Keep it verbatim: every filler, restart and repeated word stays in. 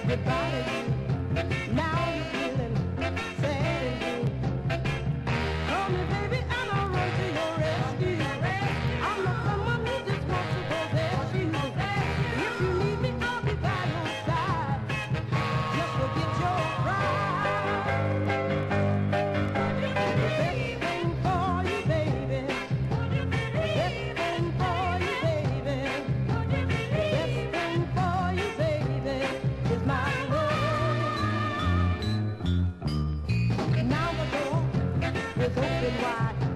goodbye to you. Now you're feeling sad and blue. Call me, baby, and I'll run to your rescue. I'm not someone who just wants to possess you. If you need me, I'll be by your side. Just forget your pride. The best thing for you, baby. The best thing for you, baby. The best thing for you, baby, is my love. Now the door is open wide.